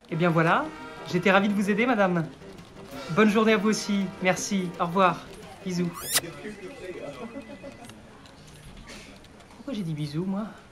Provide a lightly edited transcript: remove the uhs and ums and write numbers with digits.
Eh bien voilà, j'étais ravie de vous aider, madame. Bonne journée à vous aussi. Merci. Au revoir. Bisous. Pourquoi j'ai dit bisous, moi?